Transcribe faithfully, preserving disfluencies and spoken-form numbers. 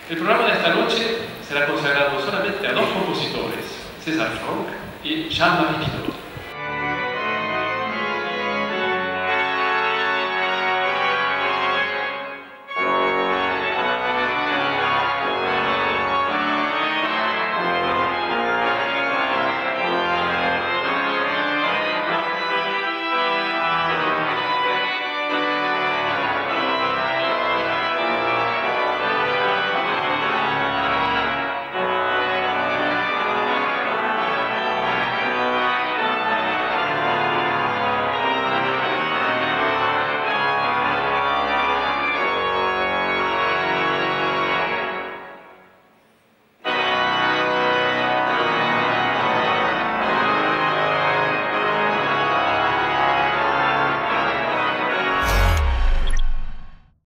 El programa de esta noche será consagrado solamente a dos compositores, César Franck y Jean-Marie Pinault.